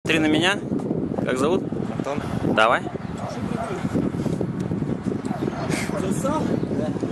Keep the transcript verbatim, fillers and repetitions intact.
Смотри на меня. Как зовут? Антон. Давай. Засал? Да.